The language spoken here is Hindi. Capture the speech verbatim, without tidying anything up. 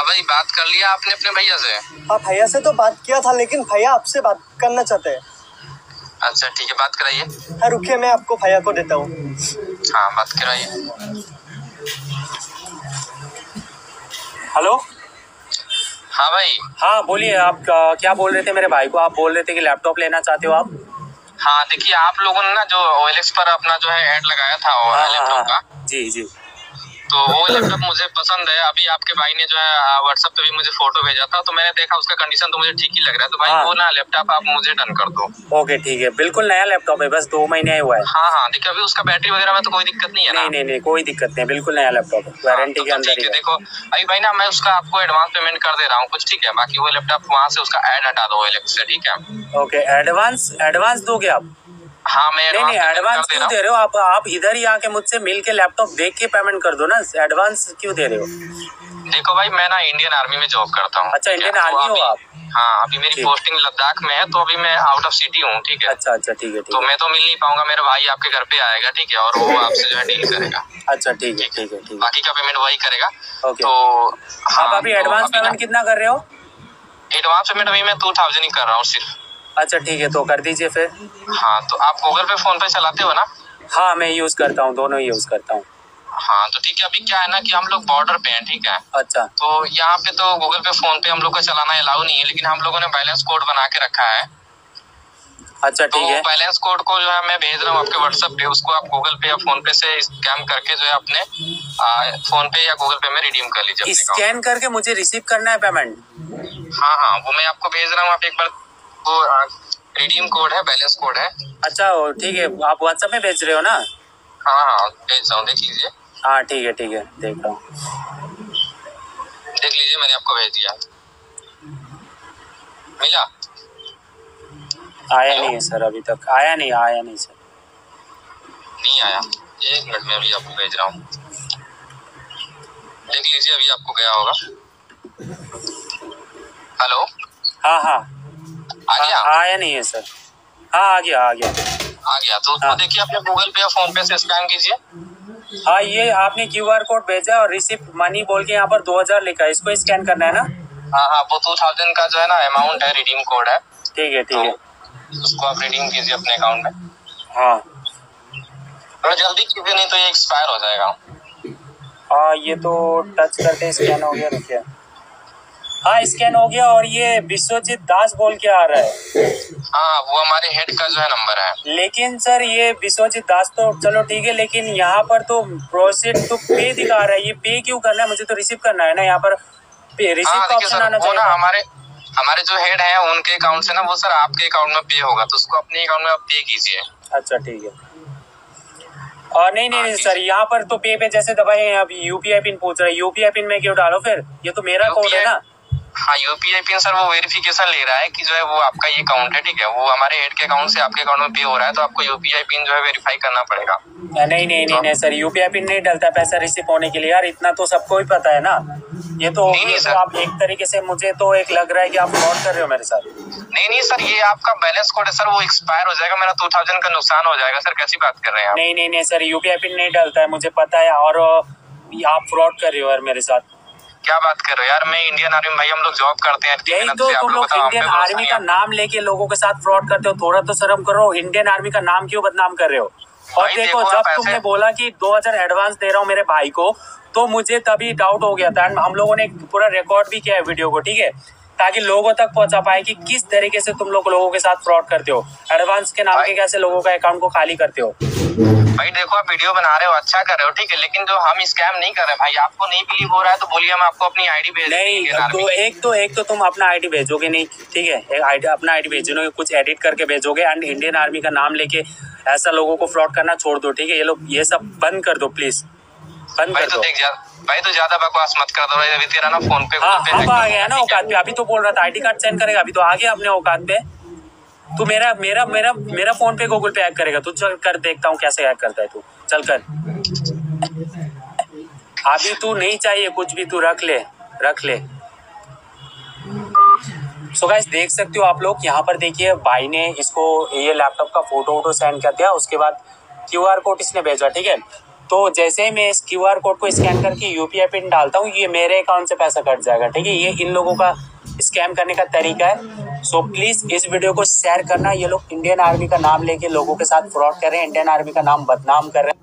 भाई बात कर लिया आपने अपने भैया से? हाँ भैया से तो बात किया था, लेकिन भैया आपसे बात करना चाहते हैं। अच्छा ठीक है, बात कराइए। हाँ रुकिए, मैं आपको भैया को देता हूँ। हाँ बात कराइए। हेलो। हाँ भाई। हाँ बोलिए, आप क्या बोल रहे थे मेरे भाई को? आप बोल रहे थे कि लैपटॉप लेना चाहते हो आप? हाँ देखिए, आप लोगों ने ना जो ओ एल एक्स पर अपना जो है ऐड लगाया था वो हाँ, लैपटॉप हाँ, का, जी जी, तो वो लैपटॉप मुझे पसंद है। अभी आपके भाई ने जो है व्हाट्सएप पे भी मुझे फोटो भेजा था, तो मैंने देखा उसका कंडीशन तो मुझे ठीक ही लग रहा है। तो भाई हाँ। वो ना लैपटॉप आप मुझे डन कर दो। ओके ठीक है, बिल्कुल नया लैपटॉप है, बस दो महीने हुआ है। हाँ हाँ देखिए, अभी उसका बैटरी वगैरह में तो कोई दिक्कत नहीं है ना? नहीं नहीं नहीं, कोई दिक्कत नहीं, बिल्कुल नया लैपटॉप है, वारंटी के अंदर ही है। देखो अभी भाई ना, मैं उसका आपको एडवांस पेमेंट कर दे रहा हूँ कुछ, ठीक है? बाकी वो लैपटॉप वहाँ से उसका ऐड हटा दो ओ एल एक्स से, ठीक है? ओके, एडवांस एडवांस दोगे आप? हाँ मैं नहीं नहीं, एडवांस क्यों दे रहे हो आप? आप इधर ही आके मुझसे मिल के लैपटॉप देख के पेमेंट कर दो ना, एडवांस क्यों दे रहे हो? देखो भाई, मैं ना इंडियन आर्मी में जॉब करता हूँ। अच्छा, इंडियन आर्मी हो आप? हाँ, अभी मेरी पोस्टिंग लद्दाख में है, तो अभी मैं आउट ऑफ सिटी हूँ, ठीक है? अच्छा अच्छा ठीक है ठीक है। तो मैं तो मिल नहीं पाऊंगा, मेरा भाई आपके घर पे आएगा, ठीक है? और वो आपसे जो है डील करेगा। अच्छा ठीक है ठीक है ठीक है, बाकी का पेमेंट वही करेगा। ओके। तो आप अभी एडवांस पेमेंट कितना कर रहे हो? एडवांस पेमेंट अभी मैं टू थाउजेंड ही कर रहा हूँ सिर्फ। अच्छा ठीक है, तो कर दीजिए फिर। हाँ, तो आप गूगल पे फोन पे चलाते हो ना? हाँ मैं यूज करता हूँ, दोनों ही यूज करता हूँ। हाँ तो ठीक है, अभी क्या है ना कि हम लोग बॉर्डर पे हैं, ठीक है? अच्छा। तो यहाँ पे तो गूगल पे फोन पे हम लोग का चलाना अलाउ नहीं है, लेकिन हम लोगों ने बैलेंस कोड बना के रखा है। अच्छा ठीक है। तो बैलेंस कोड को जो है मैं भेज रहा हूँ आपके व्हाट्सएप पे, उसको आप गूगल पे या फोन पे से स्कैन करके जो है अपने आ, फोन पे या गूगल पे में रिडीम कर लीजिए। स्कैन करके मुझे रिसीव करना है पेमेंट? हाँ हाँ, वो मैं आपको भेज रहा हूँ, आप एक बार वो रिडीम कोड है, बैलेंस कोड है। अच्छा ठीक है, आप व्हाट्सएप में भेज रहे हो ना? हाँ हाँ भेज रहा हूँ, देख लीजिए। हाँ ठीक है ठीक है, देख रहा हूँ, देख लीजिए, मैंने आपको भेज दिया। मिला? आया नहीं है सर, अभी तक आया नहीं, आया नहीं सर। नहीं आया? एक मिनट में अभी आपको भेज रहा हूँ, देख लीजिए, अभी आपको गया होगा। हेलो। हाँ हाँ आ गया? आ, आया नहीं है सर। हाँ आ गया आ गया आ गया। तो उसको देखिए, अपने गूगल पे या फोन पे से स्कैन कीजिए। हाँ, ये आपने क्यू आर कोड भेजा और रिसिप्ट मनी बोल के यहाँ पर दो हजार लिखा है, इसको स्कैन करना है ना? हाँ हाँ, वो टू थाउजेंड का जो है ना अमाउंट है, रिडीम कोड है। ठीक है ठीक है, उसको आप रिडीम कीजिए अपने अकाउंट में। हाँ थोड़ा जल्दी कीजिए, नहीं तो ये एक्सपायर हो जाएगा। हाँ, ये तो टच करते स्कैन हो गया, रुकिए। हाँ स्कैन हो गया, और ये विश्वजीत दास बोल के आ रहा है। हाँ, वो हमारे हेड का जो है नंबर है। लेकिन सर ये विश्वजीत दास तो चलो ठीक है, लेकिन यहाँ पर तो प्रोसीड तो पे दिखा रहा है, ये पे क्यों करना है? मुझे तो रिसीव करना है ना, यहाँ पर रिसीव का ऑप्शन आना चाहिए। हमारे हमारे जो हेड है उनके अकाउंट से ना वो सर आपके अकाउंट में पे होगा, तो उसको अपने अकाउंट में आप पे कीजिए। अच्छा ठीक है। और नहीं नहीं, नहीं सर, यहाँ पर तो पे पे जैसे दबाए, अभी यूपीआई पिन पूछ रहा है, यूपीआई पिन में क्यों डालो फिर? ये तो मेरा कोड है ना। हाँ, यूपीआई पिन सर वो वेरिफिकेशन ले रहा है कि जो है वो आपका ये अकाउंट है, ठीक है? वो हमारे हेड के अकाउंट से आपके अकाउंट में पे हो रहा है, तो आपको यूपीआई पिन जो है वेरीफाई करना पड़ेगा। नहीं नहीं नहीं नहीं, नहीं सर, यूपीआई पिन नहीं डलता पैसा रिसीव होने के लिए यार, इतना तो सबको ही पता है ना। ये तो, नहीं, नहीं, तो आप एक तरीके से, मुझे तो एक लग रहा है कि आप फ्रॉड कर रहे हो मेरे साथ। नहीं नहीं सर, ये आपका बैलेंस कोड है सर, वो एक्सपायर हो जाएगा, मेरा टू थाउजेंड का नुकसान हो जाएगा। सर कैसी बात कर रहे हैं आप? नहीं नहीं नहीं सर, यूपीआई पिन नहीं डलता है, मुझे पता है, और आप फ्रॉड कर रहे हो यार मेरे साथ। क्या बात कर रहे हो यार? मैं इंडियन आर्मी भाई, हम लोग जॉब करते हैं। यही तो, तुम लोग इंडियन आर्मी का नाम लेके लोगों के साथ फ्रॉड करते हो, थोड़ा तो शर्म करो। इंडियन आर्मी का नाम क्यों बदनाम कर रहे हो? और देखो, जब तुमने बोला कि दो हजार एडवांस दे रहा हूँ मेरे भाई को, तो मुझे तभी डाउट हो गया था। हम लोगों ने पूरा रिकॉर्ड भी किया है वीडियो को, ठीक है, ताकि लोगों तक पहुंचा पाए कि किस तरीके से तुम लोग लोगों के साथ फ्रॉड करते हो, एडवांस के नाम के कैसे लोगों का अकाउंट को खाली करते हो। भाई देखो, आप वीडियो बना रहे हो, अच्छा कर रहे हो, ठीक है, लेकिन जो हम स्कैम नहीं कर रहे भाई, आपको नहीं बिलीव हो रहा है तो बोलिए, हम आपको अपनी आईडी भेज नहीं, तो एक तो एक तो तुम अपना आईडी भेजोगे नहीं, ठीक है, एक आईडी अपना आईडी भेजोगे, कुछ एडिट करके भेजोगे, एंड इंडियन आर्मी का नाम लेके ऐसा लोगों को फ्रॉड करना छोड़ दो, ठीक है? ये लोग ये सब बंद कर दो प्लीज, बंद कर दो। भाई तो ज्यादा बकवास मत कर दो, अभी तेरा ना फोन पे। हाँ, अब आ गया ना औकात पे, अभी तो बोल रहा था आईडी कार्ड सेंड करेगा, अभी तो आ गया अपने औकात पे। तू मेरा मेरा मेरा मेरा फोन पे गूगल पे हैक करेगा, तू चल कर, देखता हूँ कैसे हैक करता है तू, चल कर। अभी तू नहीं चाहिए कुछ भी, तू रख ले रख ले। सो गाइस, देख सकते हो आप लोग, यहाँ पर देखिए भाई ने इसको ये लैपटॉप का फोटो वोटो सेंड कर दिया, उसके बाद क्यूआर कोड इसने भेजा, ठीक है? तो जैसे ही मैं इस क्यू आर कोड को स्कैन करके यूपीआई पिन डालता हूँ, ये मेरे अकाउंट से पैसा कट जाएगा। ठीक है, ये इन लोगों का स्कैम करने का तरीका है। सो प्लीज इस वीडियो को शेयर करना। ये लोग इंडियन आर्मी का नाम लेके लोगों के साथ फ्रॉड कर रहे हैं, इंडियन आर्मी का नाम बदनाम कर रहे हैं।